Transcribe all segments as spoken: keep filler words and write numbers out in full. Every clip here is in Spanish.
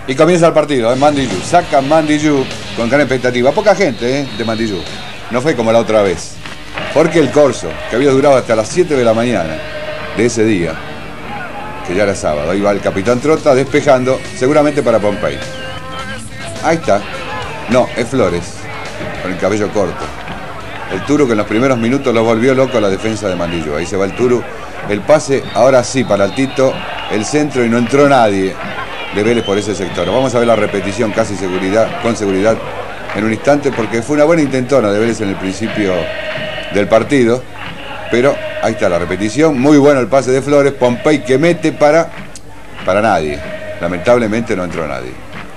Y comienza el partido, ¿eh? Mandillú. Saca Mandillú con gran expectativa. Poca gente, ¿eh? De Mandillú. No fue como la otra vez. Porque el corso, que había durado hasta las siete de la mañana de ese día, que ya era sábado, ahí va el capitán Trota despejando, seguramente para Pompey. Ahí está. No, es Flores, con el cabello corto. El Turu que en los primeros minutos lo volvió loco a la defensa de Mandillú. Ahí se va el Turu. El pase, ahora sí, para el Tito. El centro y no entró nadie de Vélez por ese sector. Vamos a ver la repetición casi seguridad, con seguridad en un instante, porque fue una buena intentona de Vélez en el principio del partido. Pero ahí está la repetición. Muy bueno el pase de Flores. Pompey que mete para, para nadie. Lamentablemente no entró nadie.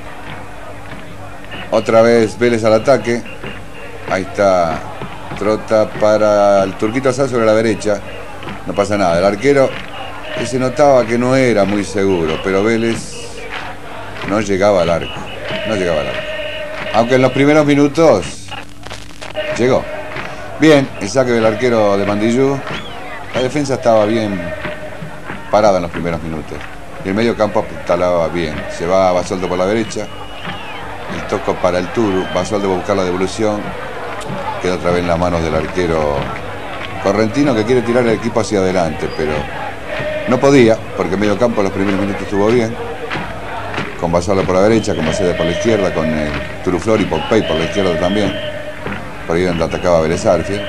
Otra vez Vélez al ataque. Ahí está Trota para el Turquito Sá sobre la derecha. No pasa nada. El arquero que se notaba que no era muy seguro, pero Vélez no llegaba al arco. No llegaba al arco. Aunque en los primeros minutos llegó. Bien, el saque del arquero de Mandillú. La defensa estaba bien parada en los primeros minutos. Y el medio campo apuntalaba bien. Se va Basualdo por la derecha. El toco para el Turu. Basualdo va a buscar la devolución. Queda otra vez en las manos del arquero correntino, que quiere tirar el equipo hacia adelante, pero no podía, porque el medio campo en los primeros minutos estuvo bien. Con Basualdo por la derecha, con Maceda por la izquierda, con el Turuflor y Pompey por la izquierda también. Por ahí donde atacaba Vélez Arfield.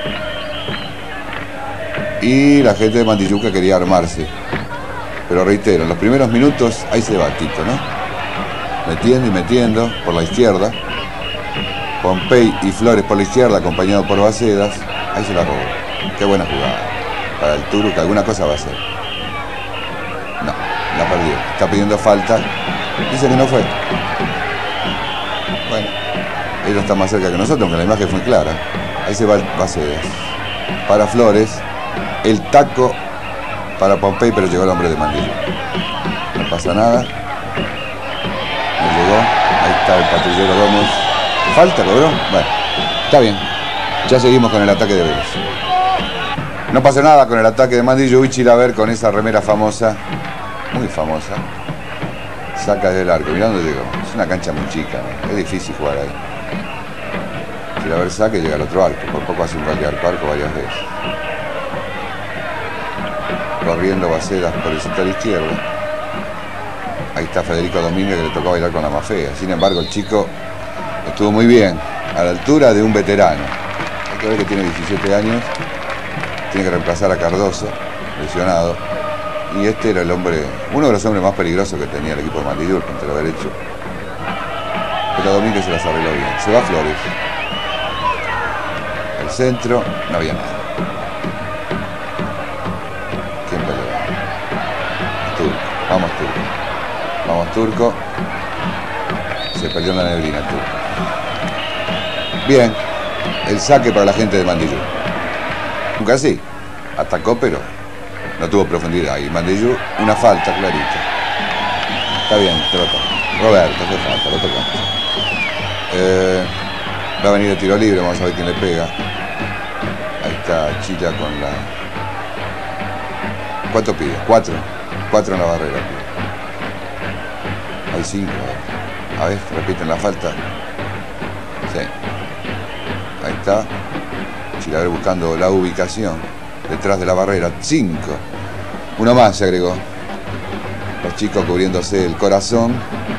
Y la gente de Mandillú que quería armarse. Pero reitero, en los primeros minutos ahí se va Tito, ¿no? Metiendo y metiendo por la izquierda. Pompey y Flores por la izquierda, acompañado por Bacedas. Ahí se la robó. Qué buena jugada. Para el Turu, que alguna cosa va a hacer. No, la perdió. Está pidiendo falta. Dice que no fue. Bueno, ellos están más cerca que nosotros, aunque la imagen fue clara. Ahí se va Bacedas. Para Flores. El taco para Pompey, pero llegó el hombre de Mandillú. No pasa nada. No llegó. Ahí está el patrullero Gómez. Falta, cobró. Bueno, está bien. Ya seguimos con el ataque de Vélez. No pasa nada con el ataque de Mandillú. Y Chilaver con esa remera famosa, muy famosa, saca desde el arco. Mirá dónde llegó. Es una cancha muy chica, ¿no? Es difícil jugar ahí. Chilaver saca y llega al otro arco. Por poco hace un gol de arco a arco varias veces. Corriendo Bacedas por el sector izquierdo. Ahí está Federico Domínguez, que le tocó bailar con la más fea. Sin embargo, el chico estuvo muy bien, a la altura de un veterano. Hay que ver que tiene diecisiete años, tiene que reemplazar a Cardoso, lesionado. Y este era el hombre, uno de los hombres más peligrosos que tenía el equipo de Mandillú, el puntero derecho. Pero Domínguez se las arregló bien. Se va Flores. El centro, no había nada. ¿Quién peleó? Turco. Vamos Turco. Vamos Turco. Se perdió en la neblina el Turco. Bien, el saque para la gente de Mandillú. Nunca así. Atacó, pero no tuvo profundidad. Y Mandillú, una falta clarita. Está bien, Trota. Roberto, qué falta, lo tocó. Eh, va a venir el tiro libre, vamos a ver quién le pega. Ahí está Chila con la... ¿Cuánto pide? Cuatro. Cuatro en la barrera. Hay cinco. A ver, repiten la falta. Sí. Ahí está. Chilaver buscando la ubicación detrás de la barrera. Cinco. Uno más se agregó. Los chicos cubriéndose el corazón.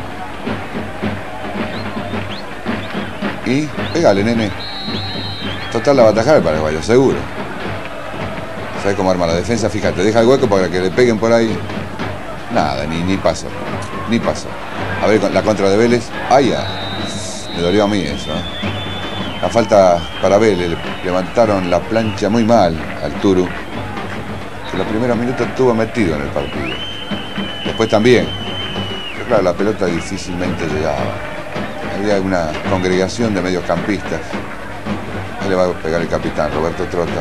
Y pégale, nene. Total, la va a atajar el paraguayo, seguro. ¿Sabes cómo arma la defensa? Fíjate, deja el hueco para que le peguen por ahí. Nada, ni, ni pasó. Ni pasó. A ver la contra de Vélez. ¡Ay, ya! Me dolió a mí eso. ¿eh? La falta para Vélez. Levantaron la plancha muy mal al Turu, que los primeros minutos estuvo metido en el partido. Después también. Pero claro, la pelota difícilmente llegaba. Había una congregación de mediocampistas. Ahí le va a pegar el capitán Roberto Trota.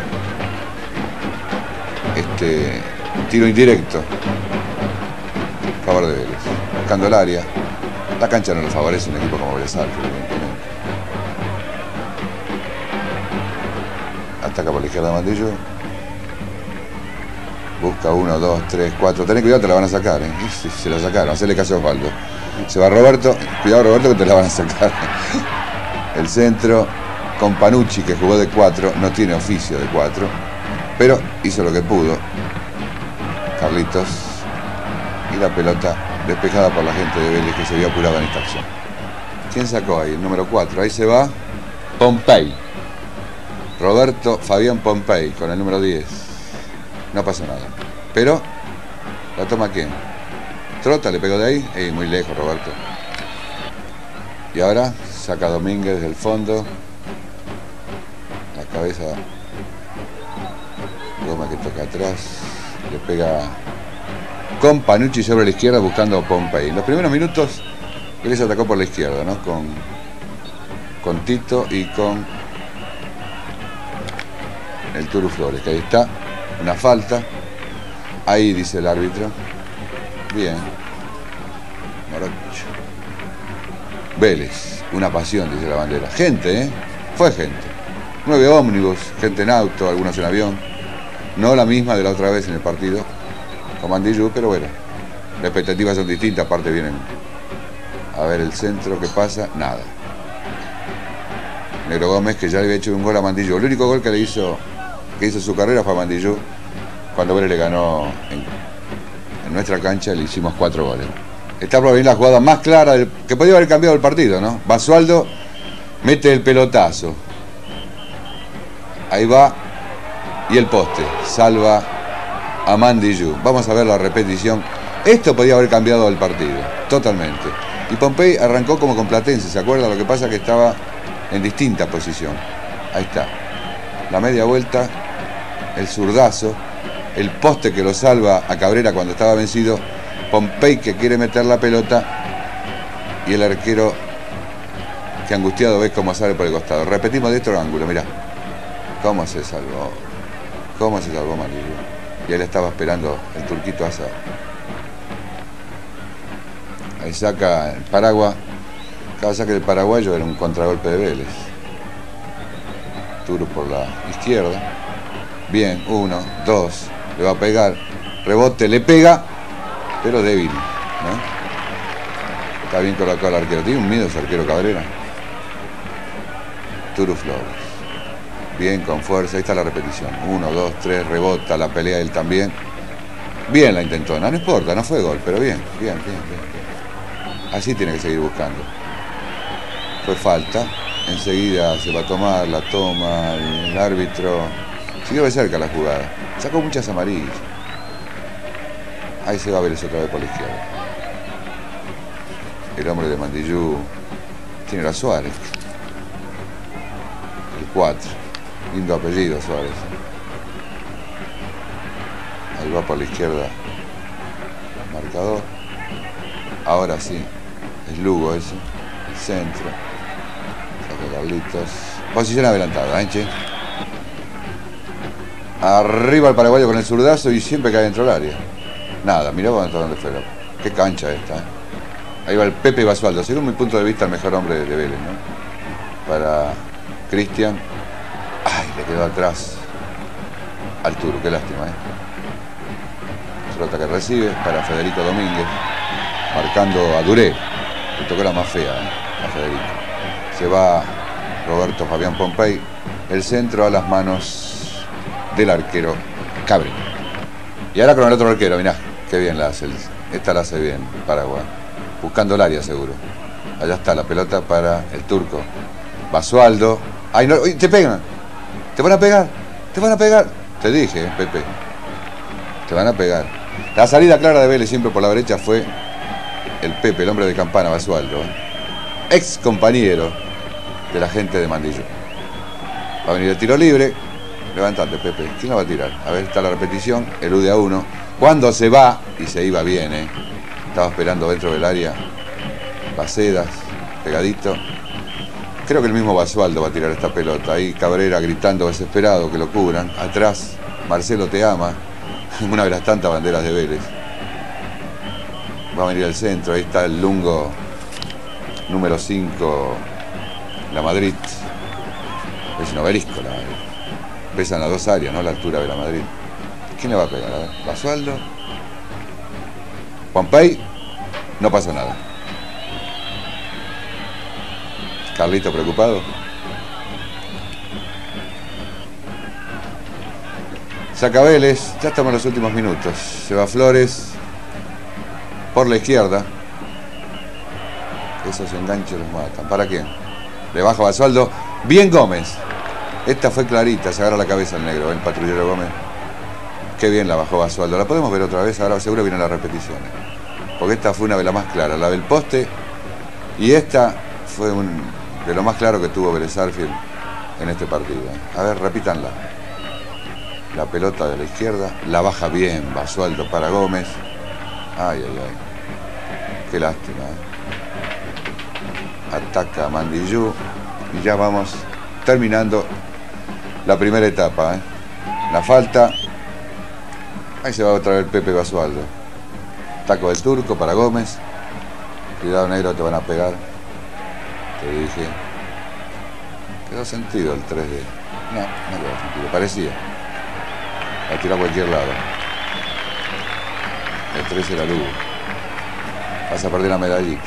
Este tiro indirecto a favor de Vélez. Buscando el área. La cancha no le favorece un equipo como Vélez Arfield, evidentemente. Ataca por la izquierda Mandillú. Busca uno, dos, tres, cuatro. Tenés cuidado, te la van a sacar, ¿eh? Y se la sacaron. Hacerle caso a Osvaldo. Se va Roberto. Cuidado, Roberto, que te la van a sacar. El centro con Panucci, que jugó de cuatro. No tiene oficio de cuatro, pero hizo lo que pudo. Carlitos. Y la pelota despejada por la gente de Vélez, que se vio apurada en esta acción. ¿Quién sacó ahí? El número cuatro. Ahí se va Pompey. Roberto Fabián Pompey con el número diez. No pasa nada. Pero, ¿la toma quién? Trota, le pegó de ahí. Eh, muy lejos, Roberto. Y ahora saca Domínguez desde el fondo. La cabeza. Goma que toca atrás. Le pega con Panucci sobre la izquierda buscando a Pompey. En los primeros minutos, él se atacó por la izquierda, ¿no? Con, con Tito y con el Turu Flores, que ahí está. Una falta. Ahí dice el árbitro. Bien. Morocho. Vélez. Una pasión, dice la bandera. Gente, ¿eh? Fue gente. Nueve ómnibus, gente en auto, algunos en avión. No la misma de la otra vez en el partido con Mandillú, pero bueno. Las expectativas son distintas, aparte vienen a ver el centro, ¿qué pasa? Nada. Negro Gómez, que ya le había hecho un gol a Mandillú. El único gol que le hizo, que hizo su carrera fue a Mandillú. Cuando Vélez le ganó en, en nuestra cancha, le hicimos cuatro goles. Está por venir la jugada más clara del, que podía haber cambiado el partido, ¿no? Basualdo mete el pelotazo. Ahí va. Y el poste. Salva a Mandillú. Vamos a ver la repetición. Esto podía haber cambiado el partido. Totalmente. Y Pompey arrancó como con Platense, ¿se acuerda? Lo que pasa es que estaba en distinta posición. Ahí está. La media vuelta. El zurdazo. El poste que lo salva a Cabrera cuando estaba vencido. Pompey que quiere meter la pelota. Y el arquero que angustiado ves cómo sale por el costado. Repetimos de este ángulo, mirá. Cómo se salvó. Cómo se salvó Mandillú. Y él estaba esperando el turquito Azar. Ahí saca el Paraguay. Cada saque del paraguayo era un contragolpe de Vélez. Turu por la izquierda. Bien, uno, dos. Le va a pegar. Rebote, le pega. Pero débil, ¿no? Está bien colocado el arquero. Tiene un miedo ese arquero Cabrera. Turu Flores. Bien, con fuerza. Ahí está la repetición. Uno, dos, tres. Rebota la pelea él también. Bien la intentó. No, no importa, no fue gol, pero bien, bien, bien, bien, bien. Así tiene que seguir buscando. Fue falta. Enseguida se va a tomar, la toma el árbitro. Siguió de cerca la jugada. Sacó muchas amarillas. Ahí se va a ver eso otra vez por la izquierda. El hombre de Mandillú tiene la Suárez. El cuatro. Lindo apellido Suárez. Ahí va por la izquierda. Marcador. Ahora sí. Es Lugo ese. El centro. Saca Carlitos. Posición adelantada, ¿eh, che? Arriba el paraguayo con el zurdazo y siempre cae dentro del área. Nada, mirá dónde fue. Qué cancha esta, ¿eh? Ahí va el Pepe Basualdo. Según mi punto de vista, el mejor hombre de Vélez, ¿no? Para Cristian. Ay, le quedó atrás al Turu, qué lástima, ¿eh? Pelota que recibe para Federico Domínguez. Marcando a Duré. Le tocó la más fea, ¿eh? A Federico. Se va Roberto Fabián Pompey. El centro a las manos del arquero Cabrera. Y ahora con el otro arquero, mirá, qué bien la hace. Esta la hace bien, Paraguay. Buscando el área seguro. Allá está la pelota para el turco. Basualdo. Ay, no, te pegan. Te van a pegar. Te van a pegar. Te dije, Pepe. Te van a pegar. La salida clara de Vélez siempre por la derecha fue el Pepe, el hombre de Campana, Basualdo. Ex compañero de la gente de Mandillú. Va a venir el tiro libre. Levantate, Pepe. ¿Quién la va a tirar? A ver, está la repetición. Elude a uno. Cuando se va, y se iba bien, ¿eh? Estaba esperando dentro del área. Bacedas, pegadito. Creo que el mismo Basualdo va a tirar esta pelota. Ahí Cabrera gritando desesperado que lo cubran. Atrás, Marcelo te ama. Una de las tantas banderas de Vélez. Va a venir al centro. Ahí está el lungo número cinco. La Madrid. Es un obelisco la Madrid. Pesan las dos áreas, ¿no? La altura de la Madrid. ¿Quién le va a pegar? A ver. Basualdo. Pompey. No pasa nada. Carlito preocupado. Saca Vélez, ya estamos en los últimos minutos. Se va Flores por la izquierda. Esos enganches los matan. ¿Para quién? Le baja Basualdo. Bien Gómez. Esta fue clarita, se agarra la cabeza el negro, el patrullero Gómez. Qué bien la bajó Basualdo. La podemos ver otra vez, ahora seguro vienen las repeticiones. Porque esta fue una de las más claras, la del poste. Y esta fue un, de lo más claro que tuvo Vélez Sarsfield en este partido. A ver, repítanla. La pelota de la izquierda, la baja bien Basualdo para Gómez. Ay, ay, ay. Qué lástima, ¿eh? Ataca Mandillú. Y ya vamos terminando la primera etapa, ¿eh? La falta. Ahí se va otra vez Pepe Basualdo. Taco del Turco para Gómez. Cuidado, negro, te van a pegar. Te dije. Quedó sentido el tres D. No, no quedó sentido. Parecía. La tiró a cualquier lado. El tres era Lugo. Vas a perder la medallita.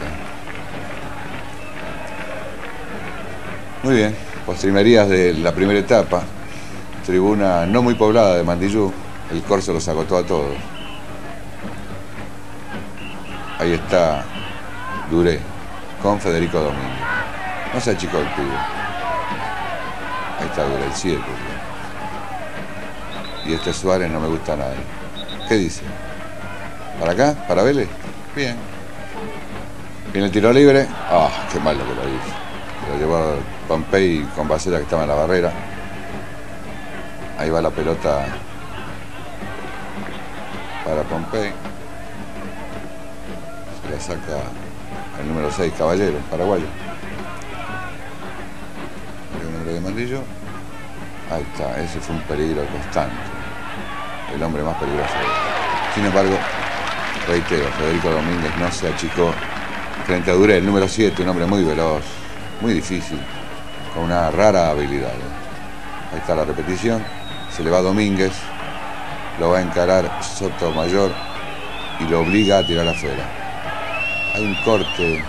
Muy bien. Postrimerías de la primera etapa. Tribuna no muy poblada de Mandillú. El corso los agotó a todos. Ahí está Duré con Federico Domínguez. No se achicó el pibe. Ahí está Duré, el siete. Y este Suárez no me gusta nada. ¿Qué dice? ¿Para acá? ¿Para Vélez? Bien. Viene el tiro libre. Ah, oh, qué malo que lo hizo. Lo llevó Pompey con Basela que estaba en la barrera. Ahí va la pelota para Pompey. Se la saca el número seis, Caballero, paraguayo. El número de Mandillo. Ahí está, ese fue un peligro constante. El hombre más peligroso. Sin embargo, reitero, Federico Domínguez no se achicó frente a Duré, el número siete, un hombre muy veloz, muy difícil, con una rara habilidad. Ahí está la repetición. Se le va Domínguez, lo va a encarar Sotomayor y lo obliga a tirar afuera. Hay un corte en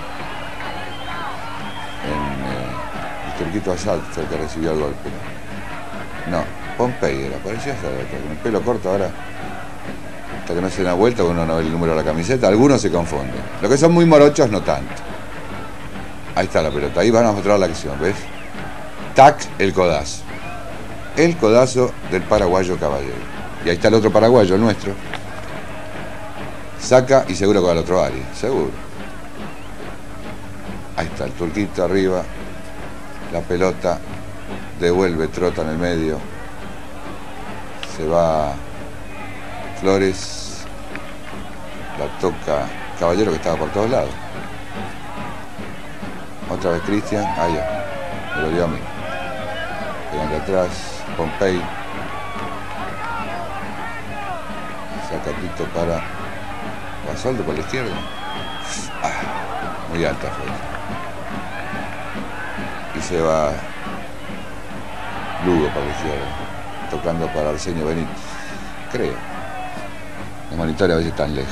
eh, el Turquito Asad, fue el que recibió el golpe. No, Pompey era, parecía ser con el pelo corto ahora. Hasta que no se da vuelta, uno no ve el número de la camiseta, algunos se confunden. Los que son muy morochos, no tanto. Ahí está la pelota, ahí van a mostrar la acción, ¿ves? Tac, el codazo. El codazo del paraguayo Caballero. Y ahí está el otro paraguayo, el nuestro. Saca y seguro que va al otro área, seguro. Ahí está el Turquito arriba. La pelota devuelve Trota en el medio. Se va Flores. La toca Caballero, que estaba por todos lados. Otra vez Cristian. Ah, ya. Me lo dio a mí. Pegan de atrás. Pompey. Saca Tito para Basualdo por la izquierda. Ah, muy alta fue. Y se va Lugo para la izquierda. Tocando para Arsenio Benítez. Creo. Los monitores a veces están lejos.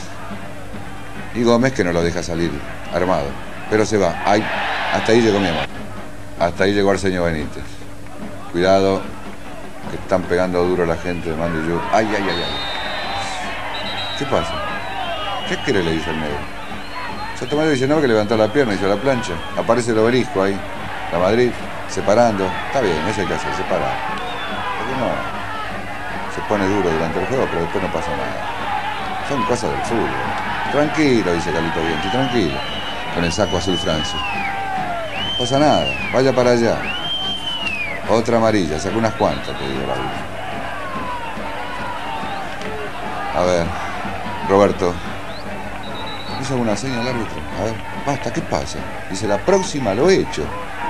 Y Gómez que no lo deja salir armado. Pero se va. Ay, hasta ahí llegó mi amor. Hasta ahí llegó Arsenio Benítez. Cuidado, que están pegando duro la gente de Mandillú. Ay, ay, ay, ay. ¿Qué pasa? ¿Qué quiere? Le dice el negro. Sotomayor dice no, que levantó la pierna, hizo la plancha. Aparece el obelisco ahí. La Madrid, separando. Está bien, eso hay que hacer, separar. Porque no se pone duro durante el juego, pero después no pasa nada. Son cosas del fútbol. Tranquilo, dice Carlito Bianchi, tranquilo. Con el saco azul Francia. No pasa nada, vaya para allá. Otra amarilla, sacó unas cuantas, te digo la vida. A ver, Roberto. ¿Hizo alguna señal al árbitro? A ver, basta, ¿qué pasa? Dice, la próxima lo he hecho.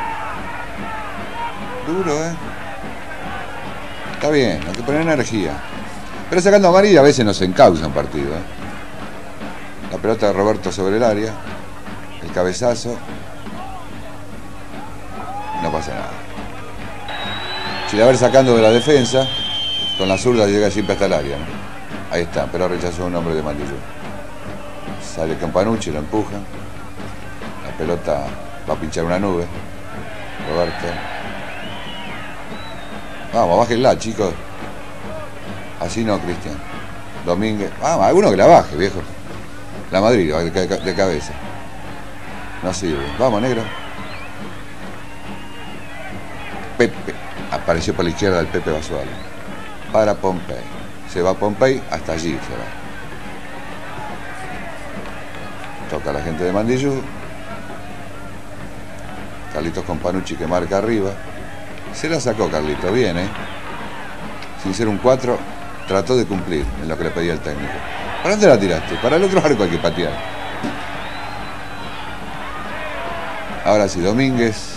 Duro, ¿eh? Está bien, hay que poner energía. Pero sacando amarilla a veces nos encausa un partido, ¿eh? La pelota de Roberto sobre el área. El cabezazo. No pasa nada. Chilaver sacando de la defensa. Con la zurda llega siempre hasta el área, ¿no? Ahí está, pero rechazó un hombre de Mandillú. Sale Campanucci, lo empuja. La pelota Va a pinchar una nube. Roberto. Vamos, bájenla, chicos. Así no, Cristian. Domínguez. Vamos, alguno que la baje, viejo. La Madrid, de cabeza. No sirve. Vamos, negro. Pepe. Apareció por la izquierda el Pepe Basualdo. Para Pompey. Se va Pompey hasta allí. Se va. Toca la gente de Mandillú. Carlitos con Panucci que marca arriba. Se la sacó Carlitos, bien, ¿eh? Sin ser un cuatro, trató de cumplir en lo que le pedía el técnico. ¿Para dónde la tiraste? Para el otro arco hay que patear. Ahora sí, Domínguez.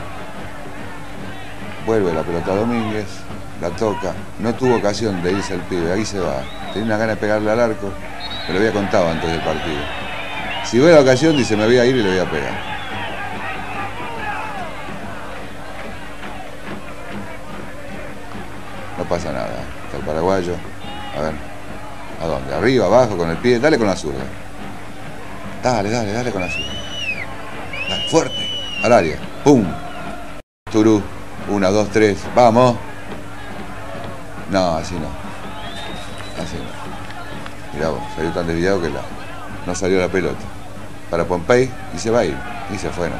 Vuelve la pelota a Domínguez. La toca. No tuvo ocasión de irse al pibe. Ahí se va. Tenía una gana de pegarle al arco. Me lo había contado antes del partido. Si ve la ocasión, dice, me voy a ir y le voy a pegar. No pasa nada. Está el paraguayo. A ver. ¿A dónde? Arriba, abajo, con el pie. Dale con la zurda. Dale, dale, dale con la zurda. Dale, fuerte. Al área. ¡Pum! Turú. Una, dos, tres. ¡Vamos! No, así no. Así no. Mirá vos, salió tan desviado que la... no salió la pelota. Para Pompey y se va a ir. Y se fue, ¿no?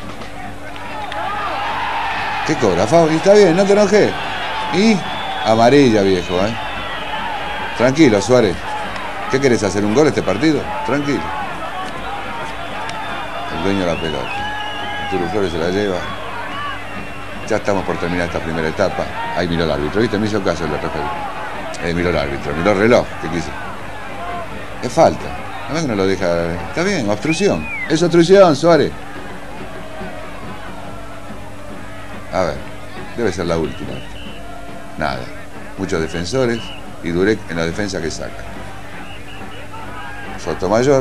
¿Qué cobra, Fau? Y está bien, no te enojes. Y... amarilla, viejo, ¿eh? Tranquilo, Suárez. ¿Qué querés, hacer un gol este partido? Tranquilo. El dueño de la pelota. Turu Flores se la lleva. Ya estamos por terminar esta primera etapa. Ahí miró el árbitro, ¿viste? Me hizo caso el referee. Eh, miró el árbitro, miró el reloj. ¿Qué quiso? Es falta. A ver que no lo deja. Está bien, obstrucción. Es obstrucción, Suárez. A ver, debe ser la última. Nada. Muchos defensores y Durek en la defensa que saca. Sotomayor.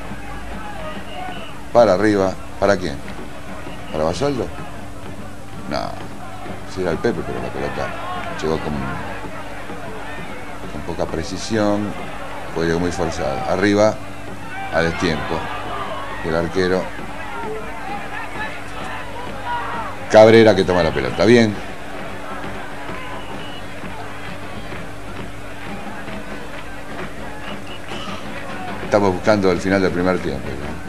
Para arriba. ¿Para quién? ¿Para Basualdo? No. Sí era el Pepe, pero la pelota llegó con, con poca precisión. Fue llegó muy forzada. Arriba, a destiempo. El arquero. Cabrera que toma la pelota. Bien. Estamos buscando el final del primer tiempo.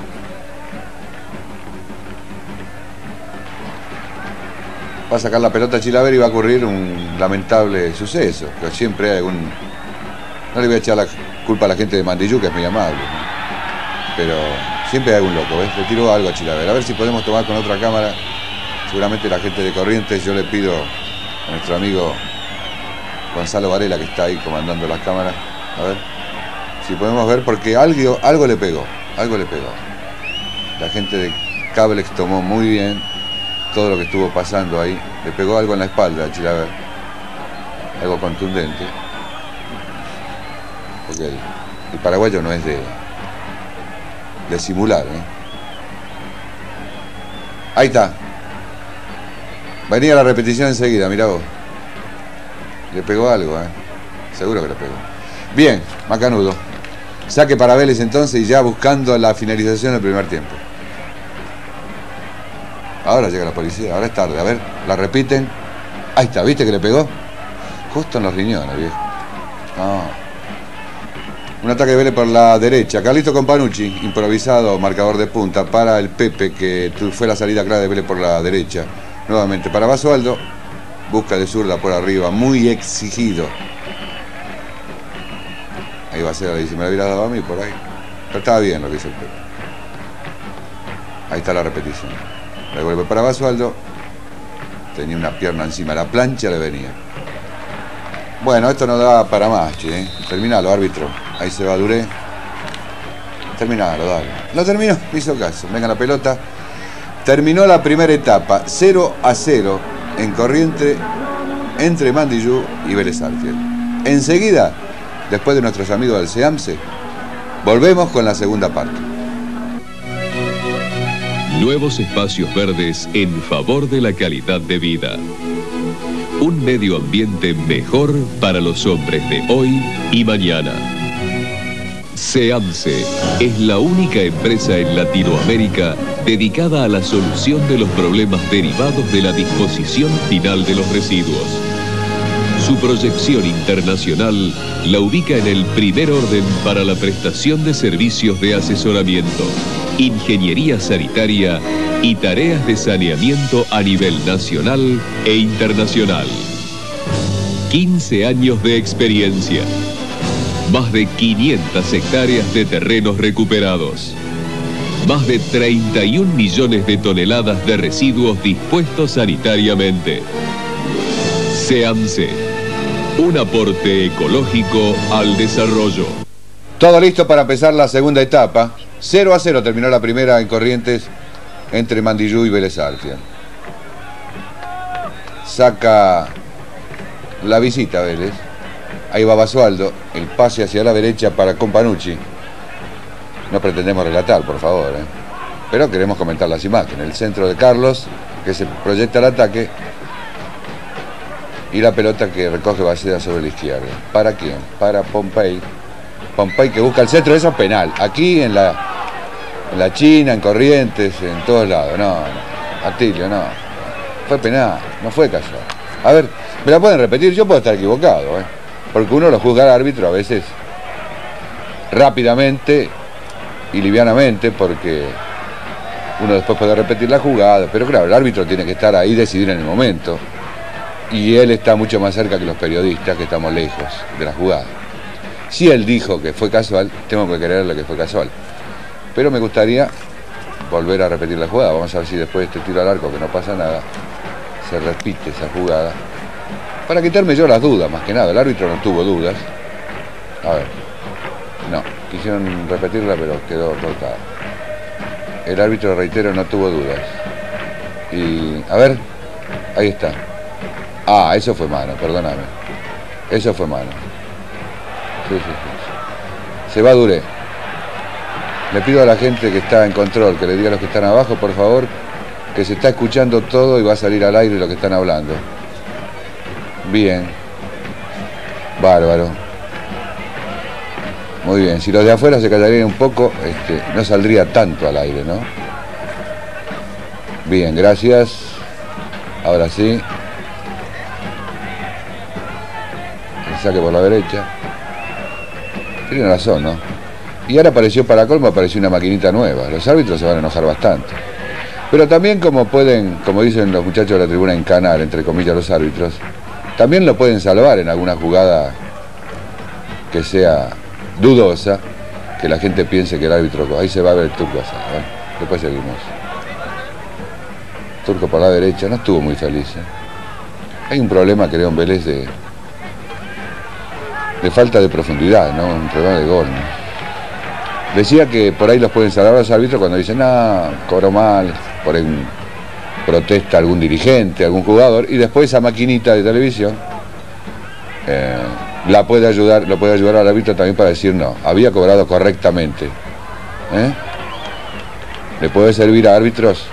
Va a sacar la pelota a Chilaver y va a ocurrir un lamentable suceso. Que siempre hay algún... No le voy a echar la culpa a la gente de Mandillú, que es muy amable, ¿no? Pero siempre hay algún loco, ¿ves? Le tiró algo a Chilaver. A ver si podemos tomar con otra cámara. Seguramente la gente de Corrientes, yo le pido a nuestro amigo Gonzalo Varela, que está ahí comandando las cámaras, a ver si podemos ver, porque algo, algo le pegó, algo le pegó. La gente de Cablex tomó muy bien todo lo que estuvo pasando ahí. Le pegó algo en la espalda a Chilaver, algo contundente, porque el, el paraguayo no es de, de simular, ¿eh? Ahí está. Venía la repetición enseguida, mirá vos. Le pegó algo, ¿eh? Seguro que le pegó. Bien, macanudo. Saque para Vélez entonces y ya buscando la finalización del primer tiempo. Ahora llega la policía, ahora es tarde. A ver, la repiten. Ahí está, ¿viste que le pegó? Justo en los riñones, viejo. No. Un ataque de Vélez por la derecha. Carlito con Panucci, improvisado, marcador de punta para el Pepe, que fue la salida clara de Vélez por la derecha. Nuevamente para Basualdo. Busca de zurda por arriba, muy exigido. Ahí va a ser, dice, me la hubiera dado a mí por ahí. Pero estaba bien lo que hizo el Pepe. Ahí está la repetición. Revuelve para Basualdo. Tenía una pierna encima, la plancha le venía. Bueno, esto no da para más, che, ¿eh? Terminalo, árbitro. Ahí se va Duré. Terminalo, dale. Lo terminó, me hizo caso. Venga la pelota. Terminó la primera etapa, cero a cero en Corriente entre Mandillú y Vélez Sarsfield. Enseguida, después de nuestros amigos del SEAMSE, volvemos con la segunda parte. Nuevos espacios verdes en favor de la calidad de vida. Un medio ambiente mejor para los hombres de hoy y mañana. SEAMSE es la única empresa en Latinoamérica dedicada a la solución de los problemas derivados de la disposición final de los residuos. Su proyección internacional la ubica en el primer orden para la prestación de servicios de asesoramiento, ingeniería sanitaria y tareas de saneamiento a nivel nacional e internacional. quince años de experiencia. Más de quinientas hectáreas de terrenos recuperados. Más de treinta y un millones de toneladas de residuos dispuestos sanitariamente. SEAMSE, un aporte ecológico al desarrollo. Todo listo para empezar la segunda etapa. cero a cero terminó la primera en Corrientes entre Mandillú y Vélez Sarsfield. Saca la visita Vélez. Ahí va Basualdo, el pase hacia la derecha para Companucci. No pretendemos relatar, por favor, ¿eh? Pero queremos comentar las imágenes. El centro de Carlos, que se proyecta al ataque, y la pelota que recoge Baceda sobre la izquierda. ¿Para quién? Para Pompey. Pompey que busca el centro, eso es penal. Aquí en la, en la China, en Corrientes, en todos lados. No, no, Atilio, no. Fue penal, no fue casual. A ver, me la pueden repetir, yo puedo estar equivocado, ¿eh? Porque uno lo juzga al árbitro a veces rápidamente y livianamente, porque uno después puede repetir la jugada, pero claro, el árbitro tiene que estar ahí y decidir en el momento, y él está mucho más cerca que los periodistas, que estamos lejos de la jugada. Si él dijo que fue casual, tengo que creerle que fue casual, pero me gustaría volver a repetir la jugada. Vamos a ver si después de este tiro al arco, que no pasa nada, se repite esa jugada, para quitarme yo las dudas, más que nada. El árbitro no tuvo dudas. A ver, no, quisieron repetirla, pero quedó cortada. El árbitro, reitero, no tuvo dudas. Y, a ver, ahí está. Ah, eso fue mano, perdóname. Eso fue mano. Sí, sí, sí. Se va Duré. Le pido a la gente que está en control, que le diga a los que están abajo, por favor, que se está escuchando todo y va a salir al aire lo que están hablando. Bien. Bárbaro. Muy bien. Si los de afuera se callarían un poco, este, no saldría tanto al aire, ¿no? Bien, gracias. Ahora sí. El saque por la derecha. Tienen razón, ¿no? Y ahora apareció, para colmo, apareció una maquinita nueva. Los árbitros se van a enojar bastante. Pero también, como pueden, como dicen los muchachos de la tribuna, encanar, entre comillas, los árbitros, también lo pueden salvar en alguna jugada que sea dudosa, que la gente piense que el árbitro... Ahí se va a ver el Turco Asado, ¿eh? Después seguimos. Turco por la derecha, no estuvo muy feliz, ¿eh? Hay un problema, creo, en Vélez de, de falta de profundidad, ¿no? Un problema de gol, ¿no? Decía que por ahí los pueden salvar los árbitros cuando dicen, ah, cobró mal, por ahí protesta algún dirigente, algún jugador, y después esa maquinita de televisión eh, la puede ayudar, lo puede ayudar al árbitro también para decir, no, había cobrado correctamente. ¿Eh? Le puede servir a árbitros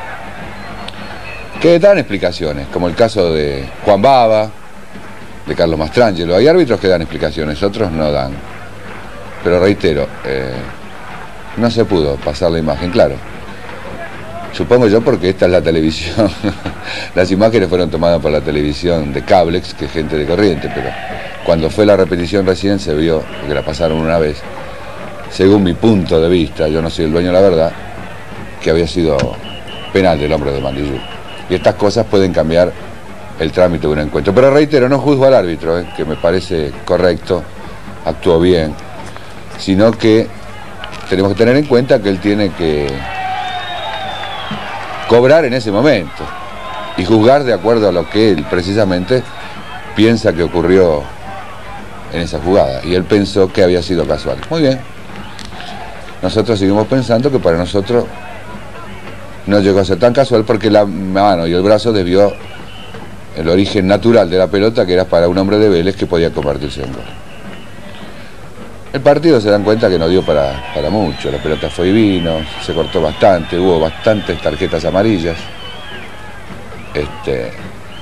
que dan explicaciones, como el caso de Juan Baba, de Carlos Mastrangelo. Hay árbitros que dan explicaciones, otros no dan. Pero reitero, eh, no se pudo pasar la imagen, claro. Supongo yo porque esta es la televisión. Las imágenes fueron tomadas por la televisión de Cablex, que es gente de Corriente, pero cuando fue la repetición recién se vio, porque la pasaron una vez, según mi punto de vista, yo no soy el dueño de la verdad, que había sido penal del hombre de Mandillú. Y estas cosas pueden cambiar el trámite de un encuentro. Pero reitero, no juzgo al árbitro, eh, que me parece correcto, actuó bien, sino que tenemos que tener en cuenta que él tiene que cobrar en ese momento y juzgar de acuerdo a lo que él precisamente piensa que ocurrió en esa jugada, y él pensó que había sido casual. Muy bien, nosotros seguimos pensando que para nosotros no llegó a ser tan casual, porque la mano y el brazo desvió el origen natural de la pelota, que era para un hombre de Vélez que podía convertirse en gol. El partido, se dan cuenta que no dio para, para mucho, la pelota fue y vino, se cortó bastante, hubo bastantes tarjetas amarillas. Este,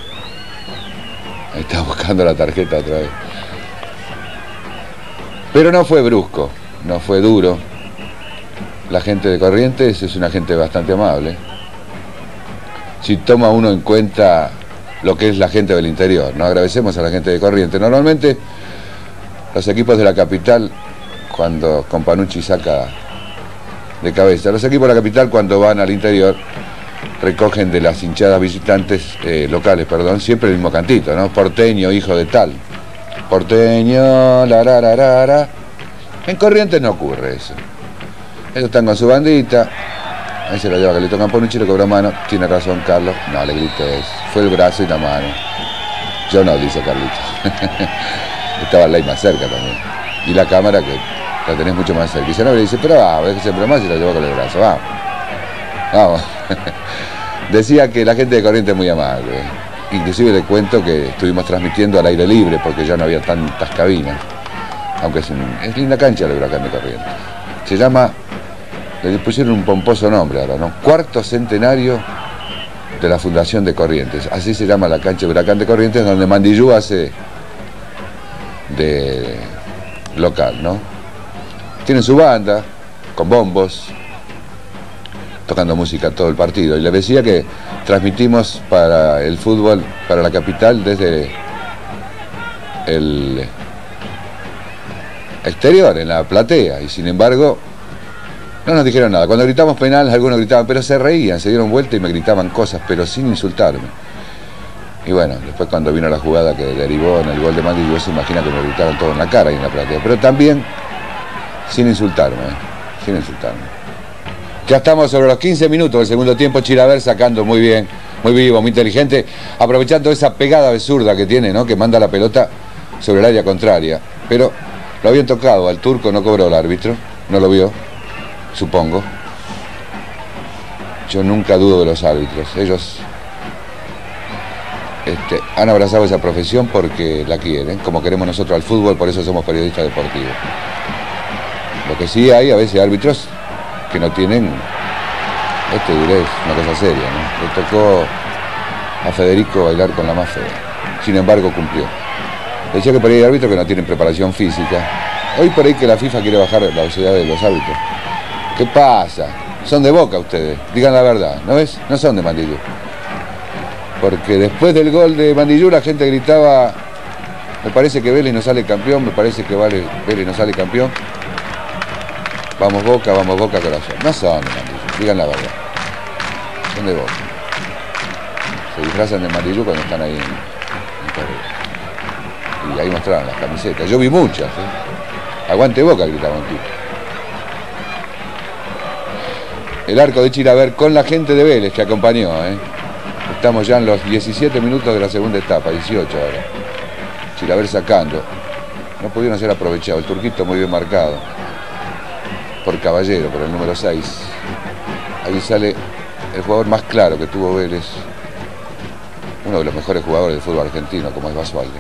ahí está buscando la tarjeta otra vez. Pero no fue brusco, no fue duro. la gente de Corrientes es una gente bastante amable. Si toma uno en cuenta lo que es la gente del interior, ¿no? Agradecemos a la gente de Corrientes. Normalmente los equipos de la capital, cuando Companucci saca de cabeza, los equipos de la capital cuando van al interior recogen de las hinchadas visitantes, eh, locales, perdón, siempre el mismo cantito, ¿no? Porteño, hijo de tal. Porteño, la ra, ra, ra, ra. En Corrientes no ocurre eso. Ellos están con su bandita, ahí se la lleva Carlito Companucci, le cobra mano. Tiene razón Carlos, no le grites, fue el brazo y la mano. Yo no, dice Carlitos. Estaba Ley más cerca también. Y la cámara que la tenés mucho más cerca. Y se no le dice, pero vamos, déjese más y la llevó con el brazo, vamos. Vamos. Decía que la gente de Corrientes es muy amable. Inclusive le cuento que estuvimos transmitiendo al aire libre porque ya no había tantas cabinas. Aunque es, un, es linda cancha el Huracán de Corrientes. Se llama, le pusieron un pomposo nombre ahora, ¿no? Cuarto centenario de la Fundación de Corrientes. Así se llama la cancha de Huracán de Corrientes, donde Mandillú hace de local, ¿no? Tienen su banda, con bombos, tocando música todo el partido. Y les decía que transmitimos para el fútbol, para la capital, desde el exterior, en la platea. Y sin embargo, no nos dijeron nada. Cuando gritamos penal, algunos gritaban, pero se reían, se dieron vuelta y me gritaban cosas, pero sin insultarme. Y bueno, después cuando vino la jugada que derivó en el gol de Mandillú, se imagina que me gritaron todo en la cara y en la platea. Pero también sin insultarme, ¿eh? Sin insultarme. Ya estamos sobre los quince minutos del segundo tiempo. Chilaver sacando muy bien, muy vivo, muy inteligente, aprovechando esa pegada de zurda que tiene, ¿no? Que manda la pelota sobre el área contraria. Pero lo habían tocado al turco, no cobró el árbitro, no lo vio, supongo. Yo nunca dudo de los árbitros. Ellos este, han abrazado esa profesión porque la quieren, como queremos nosotros al fútbol, por eso somos periodistas deportivos. Lo que sí hay a veces árbitros que no tienen, este diré, es una cosa seria, ¿no? Le tocó a Federico bailar con la más fea. Sin embargo, cumplió. Decía que por ahí hay árbitros que no tienen preparación física. Hoy por ahí que la FIFA quiere bajar la velocidad de los árbitros. ¿Qué pasa? Son de Boca ustedes, digan la verdad, ¿no ves? No son de Mandillú. Porque después del gol de Mandillú la gente gritaba, me parece que Vélez no sale campeón, me parece que vale, Vélez no sale campeón. Vamos Boca, vamos Boca, corazón. No son de Mandillú, digan la verdad. Son de Boca. Se disfrazan de Mandillú cuando están ahí en, en carrera. Y ahí mostraron las camisetas. Yo vi muchas, ¿eh? Aguante Boca, gritaban aquí. El arco de Chilaver con la gente de Vélez que acompañó, ¿eh? Estamos ya en los diecisiete minutos de la segunda etapa, dieciocho ahora. Chilaver sacando. No pudieron ser aprovechados. El turquito muy bien marcado por Caballero, por el número seis. Ahí sale el jugador más claro que tuvo Vélez, uno de los mejores jugadores del fútbol argentino, como es Basualdo.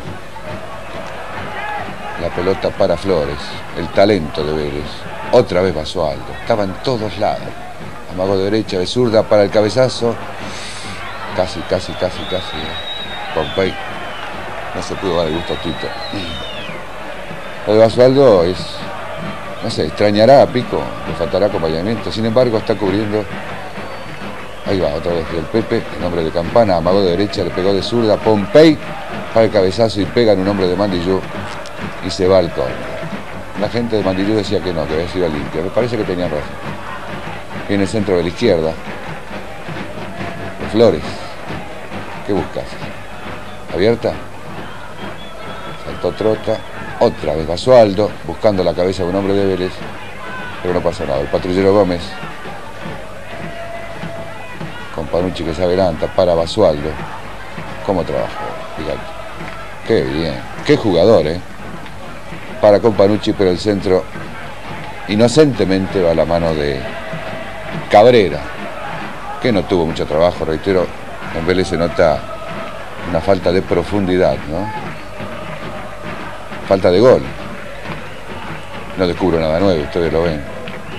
La pelota para Flores, el talento de Vélez. Otra vez Basualdo, estaba en todos lados. Amago de derecha, de zurda para el cabezazo. Casi, casi, casi, casi. Pompey. No se pudo dar el gusto a Tito. Lo de Basualdo es, no sé, extrañará a Pico, le faltará acompañamiento. Sin embargo, está cubriendo. Ahí va, otra vez el Pepe, el hombre de Campana, amagó de derecha, le pegó de zurda. Pompey para el cabezazo y pega en un hombre de Mandillú y se va al córner. La gente de Mandillú decía que no, que había sido limpio. Me parece que tenían razón. Viene el centro de la izquierda. Flores. ¿Qué buscas? ¿Abierta? Saltó Trota. Otra vez Basualdo, buscando la cabeza de un hombre de Vélez. Pero no pasa nada. El patrullero Gómez. Companucci que se adelanta para Basualdo. ¿Cómo trabajó? Fíjate. Qué bien. Qué jugador, ¿eh? Para Companucci, pero el centro inocentemente va a la mano de Cabrera, que no tuvo mucho trabajo, reitero. En Vélez se nota una falta de profundidad, ¿no? Falta de gol. No descubro nada nuevo, ustedes lo ven. Eh,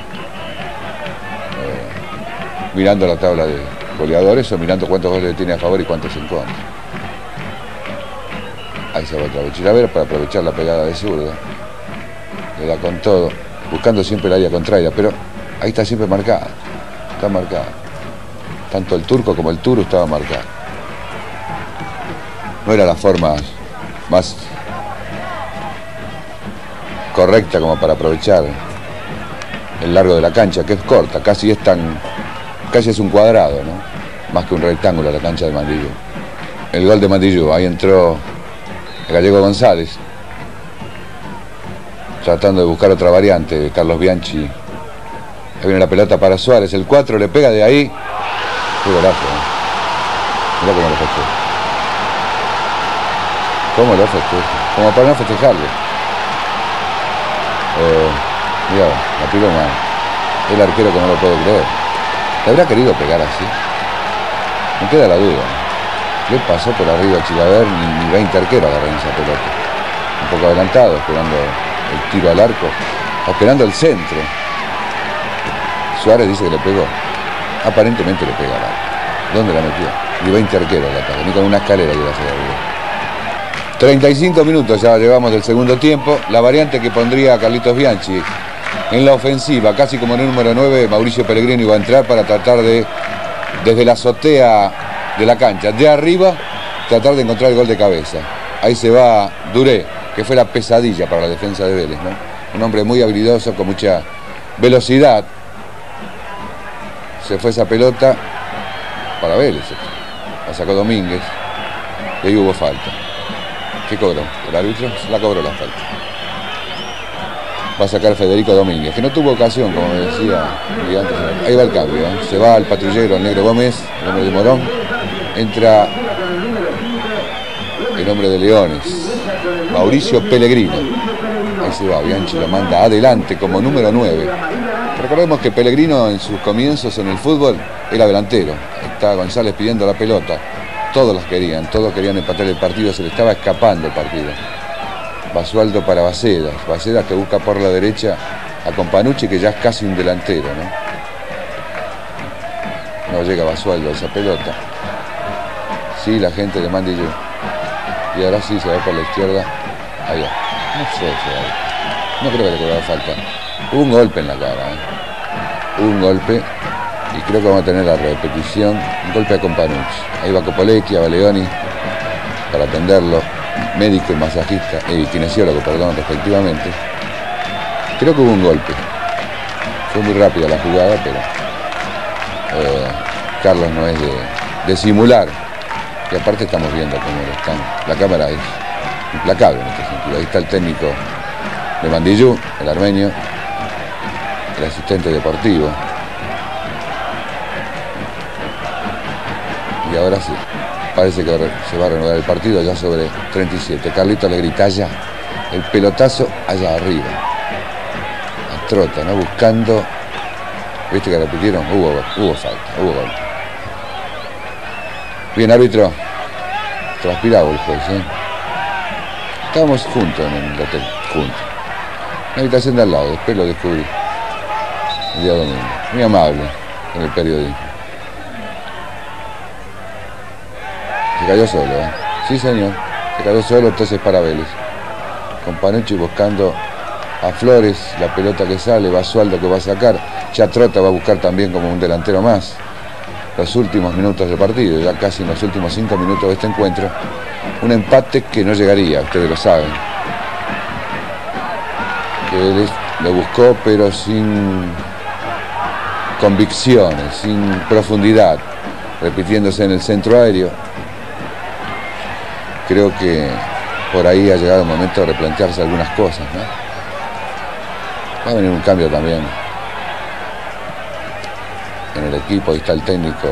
mirando la tabla de goleadores o mirando cuántos goles tiene a favor y cuántos en contra. Ahí se va otra vez Chilaver para aprovechar la pegada de zurda. Le da con todo, buscando siempre el área contraria, pero Ahí está siempre marcada. Está marcada. Tanto el turco como el turu estaba marcado. No era la forma más correcta como para aprovechar el largo de la cancha, que es corta, casi es tan, casi es un cuadrado, ¿no? Más que un rectángulo la cancha de Mandillú. El gol de Mandillú, ahí entró el gallego González, tratando de buscar otra variante, Carlos Bianchi. Ahí viene la pelota para Suárez, el cuatro le pega de ahí. Qué golazo, ¿eh? Mirá cómo lo festeja. ¿Cómo lo festeja? Como para no festejarlo. Eh, mirá, la tiró mal. El arquero que no lo puede creer. ¿Le habrá querido pegar así? Me queda la duda. Le pasó por arriba a Chilaver, ni, ni veinte arqueros agarran esa pelota. Un poco adelantado, esperando el tiro al arco, esperando el centro. Suárez dice que le pegó. Aparentemente le pega al arco. ¿Dónde la metió? Ni veinte arqueros la ataque, ni con una escalera llega a hacer arriba. treinta y cinco minutos ya llevamos del segundo tiempo. La variante que pondría a Carlitos Bianchi en la ofensiva, casi como en el número nueve, Mauricio Pellegrino iba a entrar para tratar de, desde la azotea de la cancha, de arriba, tratar de encontrar el gol de cabeza. Ahí se va Duré, que fue la pesadilla para la defensa de Vélez, ¿no? Un hombre muy habilidoso, con mucha velocidad. Se fue esa pelota para Vélez. La sacó Domínguez y ahí hubo falta. ¿Qué cobró? El árbitro la cobró la falta. Va a sacar Federico Domínguez, que no tuvo ocasión, como decía antes. Ahí va el cambio, ¿eh? Se va el patrullero, el negro Gómez, el hombre de Morón. Entra el hombre de Leones, Mauricio Pellegrino. Ahí se va, Bianchi lo manda adelante como número nueve. Recordemos que Pellegrino en sus comienzos en el fútbol era delantero. Estaba González pidiendo la pelota. Todos las querían, todos querían empatar el partido, se le estaba escapando el partido. Basualdo para Bacedas, Bacedas que busca por la derecha a Companucci, que ya es casi un delantero, ¿no? No llega Basualdo a esa pelota. Sí, la gente de Mandillú. Y ahora sí se va por la izquierda. Allá. No sé, no creo que le cobrara falta. Hubo un golpe en la cara, ¿eh? Hubo un golpe. Y creo que vamos a tener la repetición. Un golpe a Companucci. Ahí va Copolecchi, a Baleoni para atenderlo. Médico y masajista, y kinesiólogo, perdón, respectivamente. Creo que hubo un golpe. Fue muy rápida la jugada, pero eh, Carlos no es de, de simular. Y aparte estamos viendo cómo lo están. La cámara es implacable en este sentido. Ahí está el técnico de Mandillú, el armenio, el asistente deportivo. Y ahora sí, parece que se va a reanudar el partido ya sobre treinta y siete. Carlito le grita allá, el pelotazo allá arriba. A Trota, ¿no? Buscando. ¿Viste que repitieron? Hubo, hubo falta, hubo gol. Bien, árbitro. Transpirado el juez, ¿eh? Estábamos juntos en el hotel, juntos. La habitación de al lado, después lo descubrí. El día domingo. Muy amable con el periodismo. Se cayó solo, ¿eh? Sí, señor. Se cayó solo, entonces para Vélez. Companucci buscando a Flores, la pelota que sale, Basualdo que va a sacar. Ya Trota va a buscar también como un delantero más. Los últimos minutos del partido, ya casi en los últimos cinco minutos de este encuentro. Un empate que no llegaría, ustedes lo saben. Que Vélez lo buscó, pero sin convicciones, sin profundidad, repitiéndose en el centro aéreo. Creo que por ahí ha llegado el momento de replantearse algunas cosas, ¿no? Va a venir un cambio también en el equipo. Ahí está el técnico,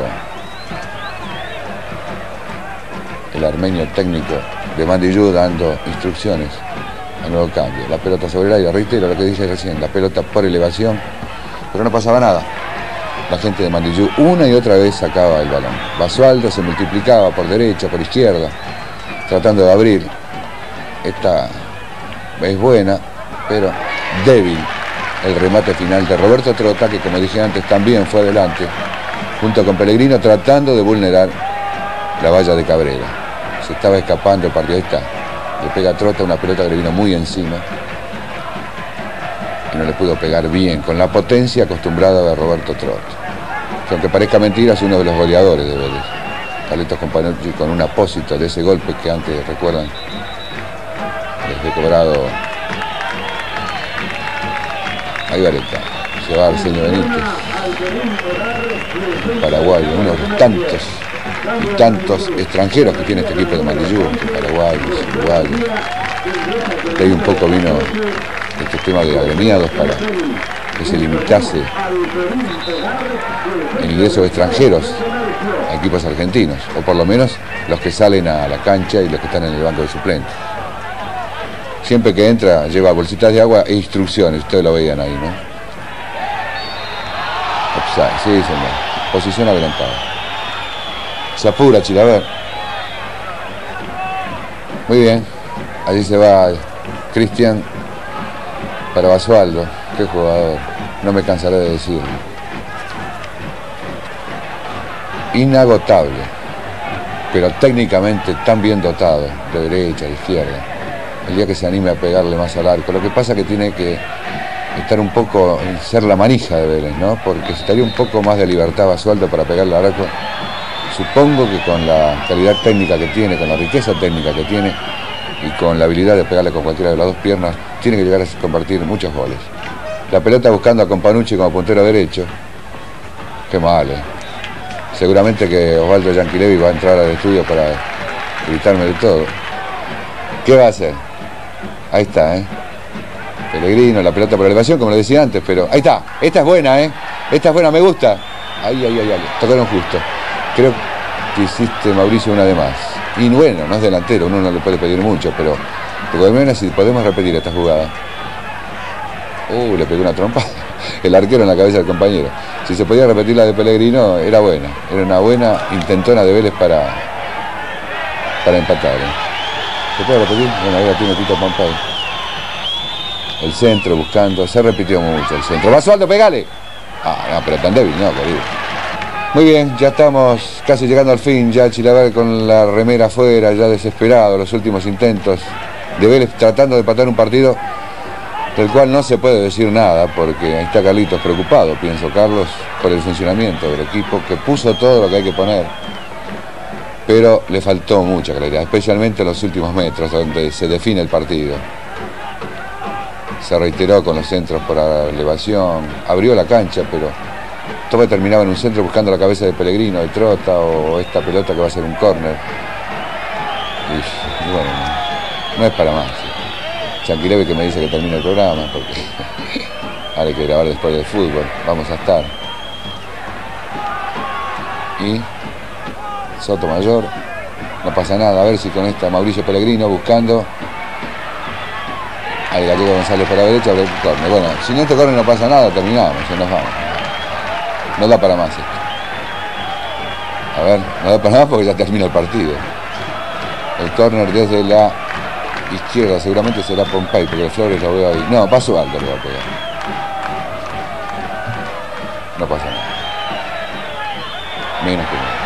el armenio técnico de Mandillú, dando instrucciones al nuevo cambio. La pelota sobre el aire, reitero lo que dije recién, la pelota por elevación, pero no pasaba nada. La gente de Mandillú una y otra vez sacaba el balón. Basualdo se multiplicaba por derecha, por izquierda, tratando de abrir. Esta es buena, pero débil el remate final de Roberto Trota, que como dije antes también fue adelante, junto con Pellegrino, tratando de vulnerar la valla de Cabrera. Se estaba escapando el partido. Ahí está. Le pega a Trota una pelota que le vino muy encima. y no le pudo pegar bien, con la potencia acostumbrada de Roberto Trota, que aunque parezca mentira es uno de los goleadores de Vélez. Carlitos Companucci con un apósito de ese golpe que antes, recuerdan, desde cobrado. Ahí Vareta, se va Arsenio Benítez, paraguayo, uno de los tantos y tantos extranjeros que tiene este equipo de Mandillú, paraguayos, uruguayos. De ahí un poco vino este tema de agremiados para que se limitase el ingreso de extranjeros a equipos argentinos, o por lo menos los que salen a la cancha y los que están en el banco de suplentes. Siempre que entra lleva bolsitas de agua e instrucciones, ustedes lo veían ahí, ¿no? Offside, sí, señor. Posición adelantada. Se apura Chilaver. Muy bien. Allí se va Cristian para Basualdo. Qué jugador. No me cansaré de decirlo. Inagotable. Pero técnicamente tan bien dotado. De derecha, de izquierda. El día que se anime a pegarle más al arco. Lo que pasa es que tiene que estar un poco, ser la manija de Vélez, ¿no? Porque si estaría un poco más de libertad Basualdo para pegarle al arco, supongo que con la calidad técnica que tiene, con la riqueza técnica que tiene y con la habilidad de pegarle con cualquiera de las dos piernas, tiene que llegar a convertir muchos goles. La pelota buscando a Companucci como puntero derecho. Qué mal, ¿eh? Seguramente que Osvaldo Yanquilevi va a entrar al estudio para gritarme de todo. ¿Qué va a hacer? Ahí está, ¿eh? Pellegrino, la pelota por elevación, como lo decía antes, pero ahí está. Esta es buena, ¿eh? Esta es buena, me gusta. Ahí, ahí, ahí, ahí. Tocaron justo. Creo que hiciste, Mauricio, una de más. Y bueno, no es delantero, uno no le puede pedir mucho, pero de menos si podemos repetir esta jugada. Uh, le pegó una trompa. El arquero en la cabeza del compañero. Si se podía repetir la de Pellegrino, era buena. Era una buena intentona de Vélez para, para empatar, ¿eh? ¿Se puede repetir? Bueno, ahí la tiene Tito Pompey. El centro buscando, se repitió mucho el centro. Basualdo, pegale. Ah, no, pero tan débil, no, querido. Muy bien, ya estamos casi llegando al fin. Ya Chilaver con la remera afuera, ya desesperado. Los últimos intentos de Vélez tratando de empatar un partido del cual no se puede decir nada, porque ahí está Carlitos preocupado, pienso Carlos, por el funcionamiento del equipo, que puso todo lo que hay que poner. Pero le faltó mucha claridad, especialmente en los últimos metros, donde se define el partido. Se reiteró con los centros por elevación, abrió la cancha, pero todo terminaba en un centro buscando la cabeza de Pellegrino, de Trota, o esta pelota que va a ser un córner. Y, y bueno, no, no es para más. Yanquilevi que me dice que termine el programa, porque ahora hay que grabar después del fútbol, vamos a estar. Y Sotomayor, no pasa nada, a ver si con esta Mauricio Pellegrino buscando. Ahí Gallego González por la derecha, abre el córner. Bueno, si en este córner no pasa nada, terminamos, y nos vamos. No da para más esto. A ver, no da para más porque ya termina el partido. El córner desde la izquierda, seguramente será Pompey, porque el Flores lo veo ahí. No, paso alto le va a pegar. No pasa nada. Menos que nada.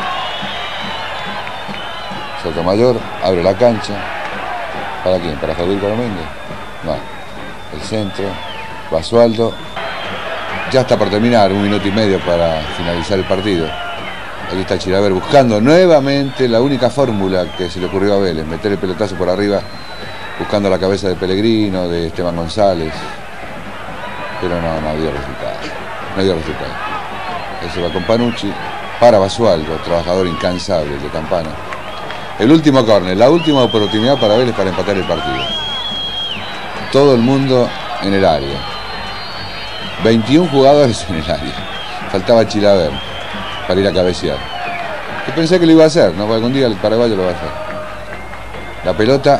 Sotomayor abre la cancha. ¿Para quién? ¿Para Federico Méndez? No. El centro. Basualdo. Ya está por terminar, un minuto y medio para finalizar el partido. Aquí está Chilaver buscando nuevamente la única fórmula que se le ocurrió a Vélez, meter el pelotazo por arriba, buscando la cabeza de Pellegrino, de Esteban González. Pero no, no dio resultado. No dio resultado. Ese va con Companucci para Basualdo, trabajador incansable de Campana. El último córner, la última oportunidad para Vélez para empatar el partido. Todo el mundo en el área. veintiún jugadores en el área. Faltaba Chilaver para ir a cabecear. Yo pensé que lo iba a hacer, ¿no? Porque algún día el paraguayo lo va a hacer. La pelota.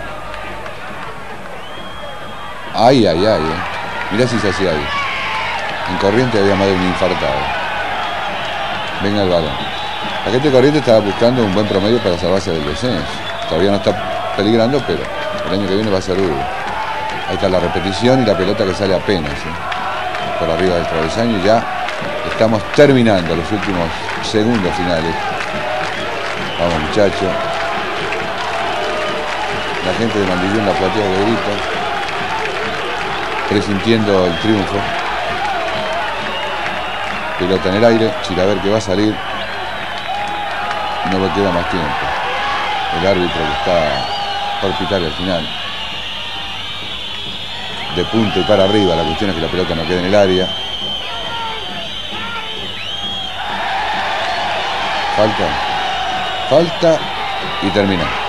Ay, ay, ay. Eh. Mirá si se hacía ahí. En Corrientes había más de un infartado. Venga el balón. La gente de Corrientes estaba buscando un buen promedio para salvarse del descenso. Todavía no está peligrando, pero el año que viene va a ser duro. Ahí está la repetición y la pelota que sale apenas, ¿eh? Por arriba del travesaño, y ya estamos terminando los últimos segundos finales. Vamos, muchachos. La gente de Mandillú en la platea de grita. presintiendo el triunfo. Pelota en el aire, Chilaver que va a salir. No me queda más tiempo. El árbitro que está por pitar al final. De punta y para arriba, la cuestión es que la pelota no quede en el área. Falta. Falta y termina.